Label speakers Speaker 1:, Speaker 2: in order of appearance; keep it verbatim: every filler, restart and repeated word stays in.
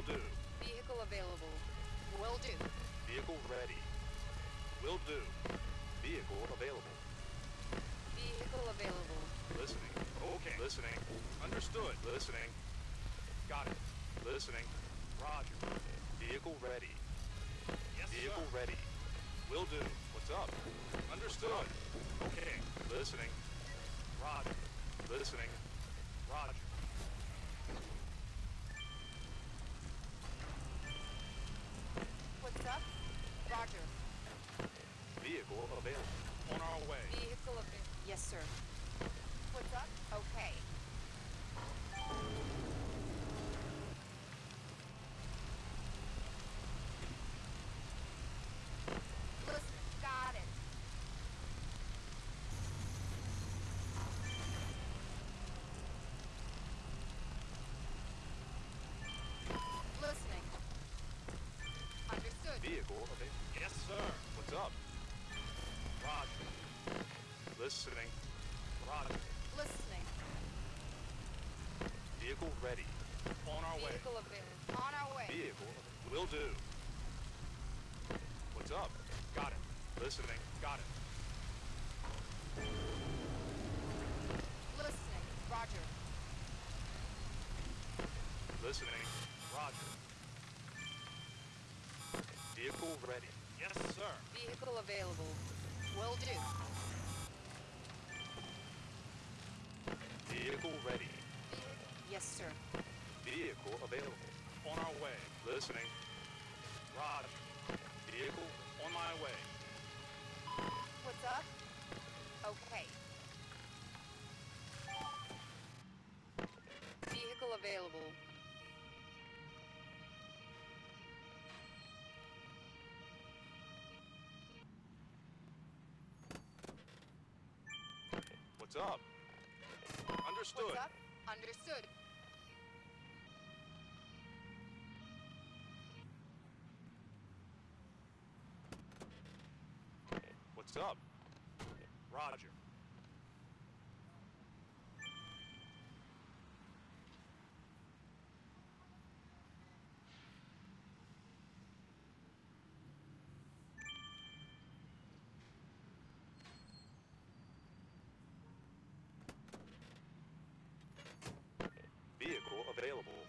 Speaker 1: Will do.
Speaker 2: Vehicle available. Will do.
Speaker 1: Vehicle ready. Will do. Vehicle available.
Speaker 2: Vehicle available.
Speaker 1: Listening. Okay. Listening. Understood. Listening. Got it. Listening. Roger. Vehicle ready.
Speaker 3: Yes,
Speaker 1: Vehicle
Speaker 3: sir.
Speaker 1: ready. Will do. What's up? Understood. Okay. Listening.
Speaker 3: Roger.
Speaker 1: Listening.
Speaker 3: Roger.
Speaker 2: What's up? Roger.
Speaker 1: Vehicle available.
Speaker 3: On our way.
Speaker 2: Vehicle available. Yes, sir. What's up? Okay. Listen, got it. Listening. Understood.
Speaker 1: Vehicle available.
Speaker 3: Yes, sir.
Speaker 1: What's up?
Speaker 3: Roger.
Speaker 1: Listening.
Speaker 3: Roger.
Speaker 2: Listening.
Speaker 1: Vehicle ready.
Speaker 3: On our way.
Speaker 2: Vehicle available. On our way.
Speaker 1: Vehicle will do. What's up?
Speaker 3: Got it.
Speaker 1: Listening.
Speaker 3: Got it.
Speaker 2: Listening. Roger.
Speaker 1: Listening.
Speaker 3: Roger.
Speaker 1: Vehicle ready.
Speaker 3: Yes, sir.
Speaker 2: Vehicle available. Will do.
Speaker 1: Vehicle ready.
Speaker 2: Vehicle. Yes, sir.
Speaker 1: Vehicle available.
Speaker 3: On our way.
Speaker 1: Listening.
Speaker 3: Roger.
Speaker 1: Vehicle
Speaker 3: On my way.
Speaker 2: What's up? Okay. Vehicle available.
Speaker 1: What's up? Understood.
Speaker 2: What's up? Understood.
Speaker 1: What's up?
Speaker 3: Roger.
Speaker 1: Vehicle available.